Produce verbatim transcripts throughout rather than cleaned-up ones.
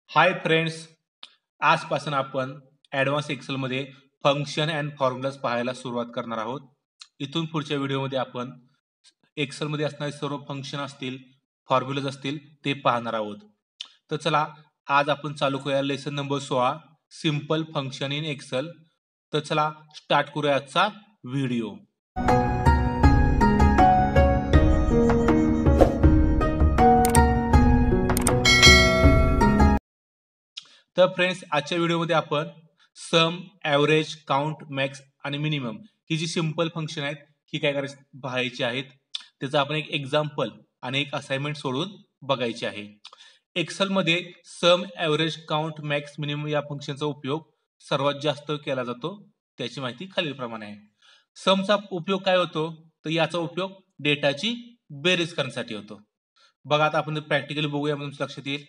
Hi friends, आजपासून आपण advance एक्सेलमध्ये फंक्शन अँड फॉर्म्युलाज पाहायला सुरुवात करणार आहोत. इथून पुढच्या व्हिडिओमध्ये आपण एक्सेलमध्ये असणारे सर्व फंक्शन असतील, फॉर्म्युलाज असतील ते पाहणार आहोत. तर चला आज आपण चालू करूया लेसन नंबर सोळा सिंपल फंक्शन इन एक्सेल. तर चला स्टार्ट करूया आजचा व्हिडिओ. तर फ्रेंड्स आजच्या व्हिडिओमध्ये आपण सम, ॲव्हरेज, काउंट, मॅक्स आणि मिनिमम ही जी सिंपल फंक्शन आहेत ही काय करायची पाहायची आहेत. त्याचं आपण एक एक्झाम्पल आणि एक असाइनमेंट सोडून बघायची आहे. एक्सेलमध्ये sum, average, count, max, minimum या फंक्शनचा उपयोग सर्वात जास्त केला जातो. त्याची माहिती खालीलप्रमाणे आहे. समचा उपयोग काय होतो तर याचा उपयोग डेटाची बेरीज करण्यासाठी होतो. बघा आता आपण प्रॅक्टिकली बघूया म्हणजे लक्षात येईल.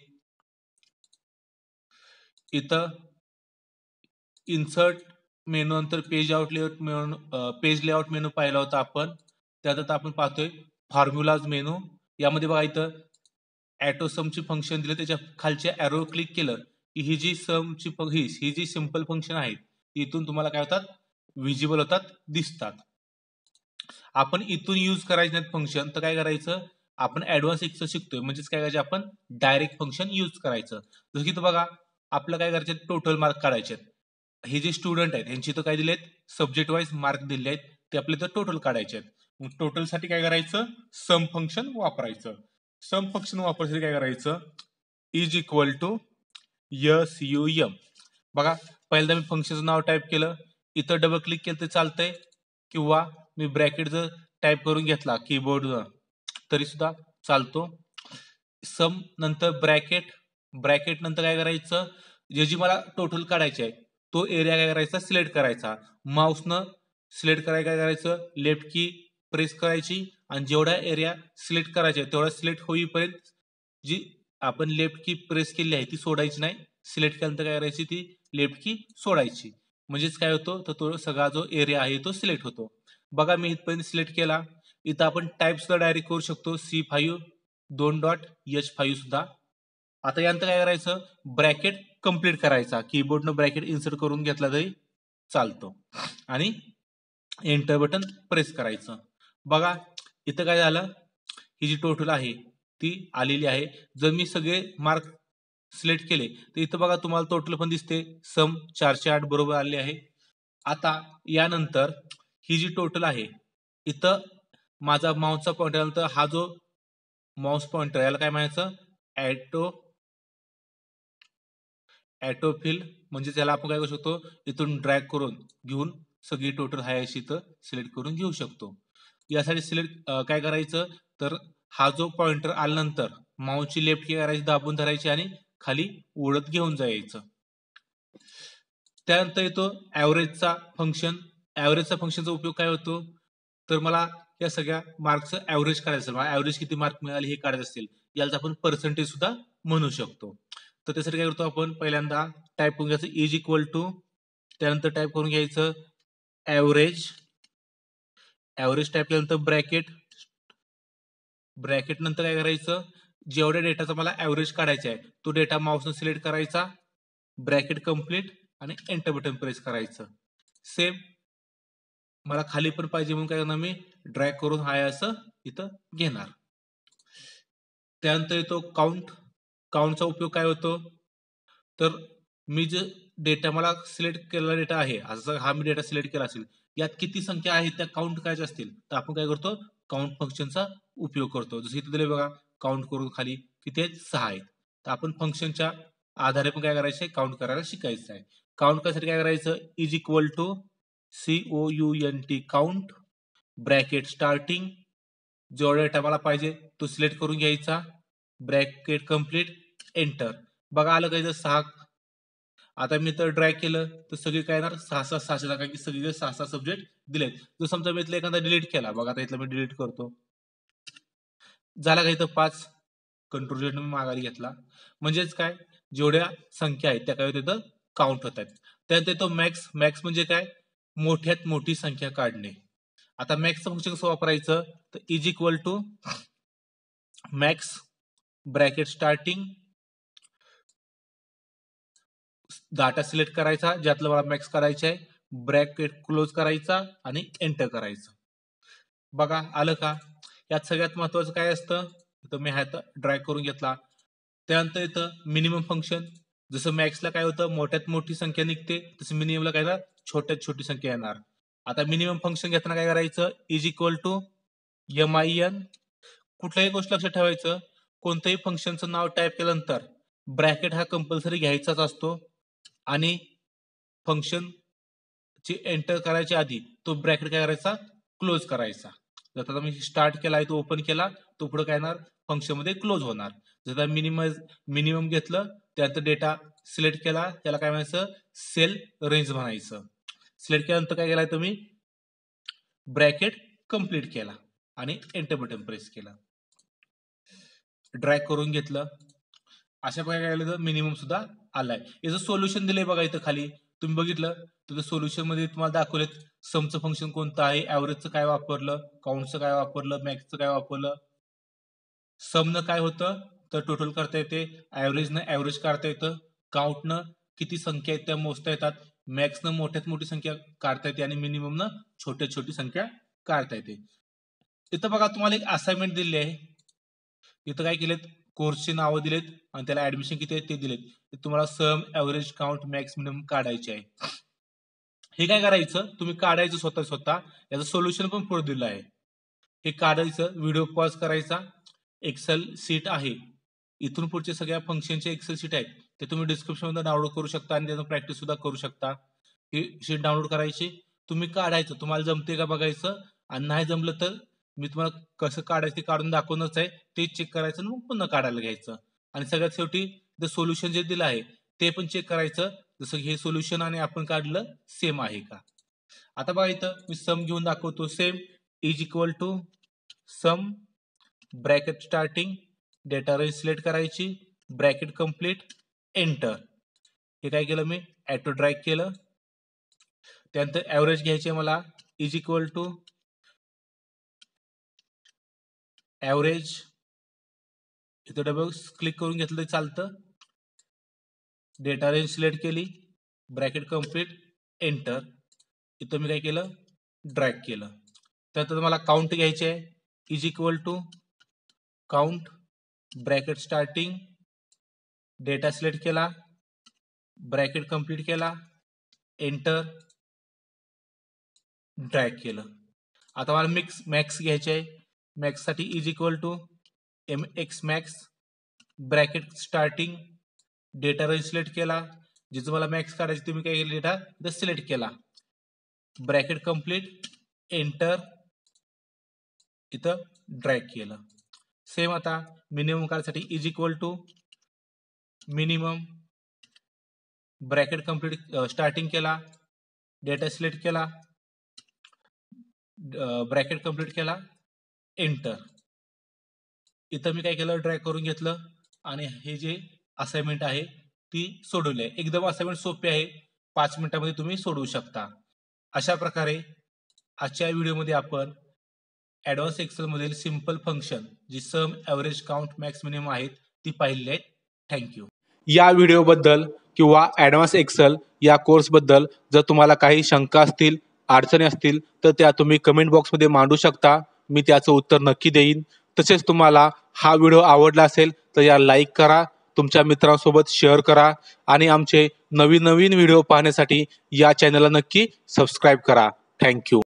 इथं इन्सर्ट मेनू नंतर page out layout menu page layout menu पाहिला होता आपण. त्यात आता आपण पाहतोय फॉर्म्युलाज मेनू. यामध्ये बघा इथं ॲटो समची फंक्शन दिलं, त्याच्या खालच्या ॲरो क्लिक केलं की ही जी समची ही ही जी सिंपल फंक्शन आहेत इथून तुम्हाला काय होतात विजिबल होतात, दिसतात. आपण इथून यूज करायचे नाहीत फंक्शन तर काय करायचं, आपण ॲडव्हान्स एक्सेल शिकतोय म्हणजेच काय करायचं आपण डायरेक्ट फंक्शन यूज करायचं. जसं की इथं बघा आपलं काय करायचं टोटल मार्क काढायचे. हे जे स्टुडंट आहेत यांची तर काय दिलेत सब्जेक्ट वाईज मार्क दिले आहेत ते आपले तर टोटल काढायचे आहेत. मग टोटल साठी काय करायचं सम फंक्शन वापरायचं. सम फंक्शन वापरायसाठी काय करायचं is equal to S U M. बघा पहिल्यांदा मी फंक्शनचं नाव टाईप केलं, इथं डबल क्लिक केलं तर चालतंय किंवा मी ब्रॅकेट जर टाईप करून घेतला कीबोर्डवर तरी सुद्धा चालतो. सम नंतर ब्रॅकेट, ब्रॅकेट नंतर काय करायचं जे जी मला टोटल काढायचे आहे तो एरिया काय करायचा सिलेक्ट करायचा. माऊसनं सिलेक्ट करायला काय करायचं लेफ्ट की प्रेस करायची आणि जेवढा एरिया सिलेक्ट करायचा आहे तेवढा सिलेक्ट होईपर्यंत जी आपण लेफ्ट की प्रेस केली आहे ती सोडायची नाही. सिलेक्ट केल्यानंतर काय करायची ती लेफ्ट की सोडायची. म्हणजेच काय होतं तर तो सगळा जो एरिया आहे तो सिलेक्ट होतो. बघा मी इथपर्यंत सिलेक्ट केला. इथं आपण टाईप सुद्धा डायरेक्ट करू शकतो सी फाईव्ह दोन डॉट एच फाईव्ह सुद्धा. आता यानंतर काय करायचं ब्रॅकेट कंप्लीट करायचा, कीबोर्डनं ब्रॅकेट इन्सर्ट करून घेतला तरी चालतो आणि एंटर बटन प्रेस करायचं. बघा इथं काय झालं ही जी टोटल आहे ती आलेली आहे. जर मी सगळे मार्क सिलेक्ट केले तर इथं बघा तुम्हाला टोटल पण दिसते सम चारशे आठ बरोबर आले आहे. आता यानंतर ही जी टोटल आहे इथं माझा माऊसचा पॉइंटर आला तर हा जो माऊस पॉइंटर याला काय म्हणायचं ॲटो ॲटोफिल म्हणजे त्याला आपण काय करू शकतो इथून ड्रॅग करून घेऊन सगळी टोटल हाय अशी इथं सिलेक्ट करून घेऊ शकतो. यासाठी सिलेक्ट काय करायचं तर हा जो पॉइंटर आल्यानंतर माऊसची लेफ्ट की करायची दाबून धरायची आणि खाली ओढत घेऊन जायचं. त्यानंतर येतो ॲव्हरेजचा फंक्शन. ॲव्हरेजचा फंक्शनचा उपयोग काय होतो तर मला या सगळ्या मार्कचं ॲव्हरेज काढायचं असेल, मला ॲव्हरेज किती मार्क मिळाले हे काढायचं असेल याला आपण पर्सेंटेज सुद्धा म्हणू शकतो. तर त्यासाठी काय करतो आपण पहिल्यांदा टाईप करून घ्यायचं इज इक्वल टू, त्यानंतर टाईप करून घ्यायचं ॲव्हरेज. ॲव्हरेज टाईप केल्यानंतर ब्रॅकेट, ब्रॅकेट नंतर काय करायचं जेवढ्या डेटाचा मला ॲव्हरेज काढायचा आहे तो डेटा माऊसनं सिलेक्ट करायचा, ब्रॅकेट कंप्लीट आणि एंटर बटन प्रेस करायचं. सेम मला खाली पण पाहिजे म्हणून काय करणार मी ड्रॅग करून हाय असं इथं घेणार. त्यानंतर येतो काउंट. काउंटचा उपयोग काय होतो तर मी जे डेटा मला सिलेक्ट केलेला डेटा आहे असं हा मी डेटा सिलेक्ट केला असेल यात किती संख्या आहे त्या काउंट करायच्या असतील तर आपण काय करतो काउंट फंक्शनचा उपयोग करतो. जसं इथे दिले बघा काउंट करून खाली किती आहेत सहा आहेत. तर आपण फंक्शनच्या आधारे पण काय करायचं काउंट करायला शिकायचं आहे. काउंट करायसाठी काय करायचं is equal to C O U N T count, bracket starting जेवढा डेटा मला पाहिजे तो सिलेक्ट करून घ्यायचा, ब्रॅकेट कंप्लीट एंटर. बघा आलं काय सहा. आता मी तर ड्रॅग केलं तर सगळे काय येणार सहा सहा सहाशे टाका की सगळे सहा सहा सब्जेक्ट दिलेत. जर समजा मी इथला एखादा डिलीट केला, बघा आता इथला मी डिलीट करतो, झाला का इथं पाच, कंट्रोल झेड मी माघारी घेतला. म्हणजेच काय जेवढ्या संख्या आहेत त्या काय तिथं काउंट होत आहेत. त्यानंतर येतो मॅक्स. मॅक्स म्हणजे काय मोठ्यात मोठी संख्या काढणे. आता मॅक्सचं फंक्शन कसं वापरायचं तर is equal to max bracket starting data select करायचा ज्यातलं मला मॅक्स करायचं आहे, ब्रॅकेट क्लोज करायचा आणि एंटर करायचं. बघा आलं का? यात सगळ्यात महत्वाचं काय असतं, तर मी ह्यात ड्रॅग करून घेतला. त्यानंतर इथं मिनिमम फंक्शन, जसं मॅक्सला काय होतं मोठ्यात मोठी संख्या निघते, तसं मिनिममला काय येणार छोट्यात छोटी संख्या येणार. आता मिनिमम फंक्शन घेताना काय करायचं, is equal to M I N. कुठल्याही गोष्ट लक्षात ठेवायचं, कोणत्याही फंक्शनचं नाव टाईप केल्यानंतर ब्रॅकेट हा कंपल्सरी घ्यायचाच असतो आणि फंक्शन ची एंटर करायच्या आधी तो ब्रॅकेट काय करायचा, क्लोज करायचा. जर आता मी स्टार्ट केलाय तो ओपन केला, तो पुढे काय येणार फंक्शन मध्ये क्लोज होणार. जर मिनिमम मिनिमम घेतलं त्यानंतर डेटा सिलेक्ट केला, त्याला काय म्हणायचं सेल रेंज म्हणायचं. सिलेक्ट केल्यानंतर काय केलाय तुम्ही ब्रॅकेट कंप्लीट केला आणि एंटर बटन प्रेस केला, ड्रॅग करून घेतलं. अशा प्रकारे काय केलं तर मिनिमम सुद्धा आलाय. याचं सोल्युशन दिलंय बघा इथं खाली तुम्ही बघितलं तर सोल्युशन मध्ये तुम्हाला दाखवलेत समचं फंक्शन कोणतं आहे, ऍव्हरेजचं काय वापरलं, काउंटचं काय वापरलं, मॅक्सचं काय वापरलं. समनं काय होतं तर टोटल करता येते, ऍव्हरेजनं ऍव्हरेज काढता येतं, काउंटनं किती संख्या आहेत त्या मोजता येतात, मॅक्सनं मोठ्यात मोठी संख्या काढता येते आणि मिनिममनं छोट्यात छोटी संख्या काढता येते. इथं बघा तुम्हाला एक असाइनमेंट दिली आहे. इथं काय केलेत कोर्सची नावं दिलेत आणि त्याला ऍडमिशन किती आहे ते दिलेत. तुम्हाला sum average count max minimum काढायचे आहे. हे काय करायचं तुम्ही काढायचं स्वतः स्वतः, याचं सोल्युशन पण पुढे दिलं आहे. हे काढायचं, व्हिडिओ पॉज करायचा, एक्सेल सीट आहे, इथून पुढचे सगळ्या फंक्शनचे एक्सेल सीट आहेत ते तुम्ही डिस्क्रिप्शन मध्ये डाउनलोड करू शकता आणि त्याचं प्रॅक्टिस सुद्धा करू शकता. ही शीट डाउनलोड करायची, तुम्ही काढायचं, तुम्हाला जमते का बघायचं आणि नाही जमलं तर मी तुम्हाला कसं काढायचं ते काढून दाखवणच आहे, ते चेक करायचं आणि मग पुन्हा काढायला घ्यायचं. आणि सगळ्यात शेवटी द सोल्युशन जे दिलं आहे ते पण चेक करायचं, जसं हे सोल्युशन आणि आपण काढलं सेम आहे का. आता बघा इथं मी सम घेऊन दाखवतो, same is equal to sum bracket starting, data range select करायची, ब्रॅकेट कंप्लीट, एंटर. हे काय केलं मी ऍटो ड्रॅग केलं. त्यानंतर ऍव्हरेज घ्यायचे मला, इज इक्वल टू ऍव्हरेज, इथं डबल क्लिक करून घेतलं चालतं, डेटा रेंज सिलेक्ट केली, ब्रॅकेट कंप्लीट, एंटर. इथं मी काय केलं ड्रॅग केलं. त्यानंतर मला काउंट घ्यायचे आहे, is equal to count, bracket starting, data select केला, ब्रॅकेट कंप्लीट केला, एंटर, ड्रॅग केलं. आता मला मिक्स मॅक्स घ्यायचे आहे, मॅक्स साठी is equal to M X max, bracket starting, data range select केला, जिथं मला मॅक्स काढायचं तुम्ही काय केलं डेटा इथं सिलेक्ट केला, ब्रॅकेट कंप्लीट, एंटर, इथं ड्रॅग केलं. सेम आता मिनिमम काढायसाठी is equal to minimum, bracket complete starting केला, डेटा सिलेक्ट केला, ब्रॅकेट कंप्लीट केला, एंटर. इथं मी काय केलं ड्रॅग करून घेतलं आणि हे जे असाइनमेंट आहे ती सोडवली आहे. एकदम असाइनमेंट सोपी आहे, पाच मिनिटांमध्ये तुम्ही सोडवू शकता. अशा प्रकारे आजच्या व्हिडिओमध्ये आपण ऍडव्हान्स एक्सेल मधील सिंपल फंक्शन जी sum average count max minimum आहेत ती पाहिली आहेत. थँक्यू. या व्हिडिओबद्दल किंवा ऍडव्हान्स एक्सेल या कोर्सबद्दल जर तुम्हाला काही शंका असतील, अडचणी असतील तर त्या तुम्ही कमेंट बॉक्समध्ये मांडू शकता, मी त्याचं उत्तर नक्की देईन. तसेच तुम्हाला हा व्हिडिओ आवडला असेल तर या लाईक करा, तुमच्या मित्रांसोबत शेअर करा आणि आमचे नवीन नवीन व्हिडिओ पाहण्यासाठी या चॅनलला नक्की सबस्क्राईब करा. थँक्यू.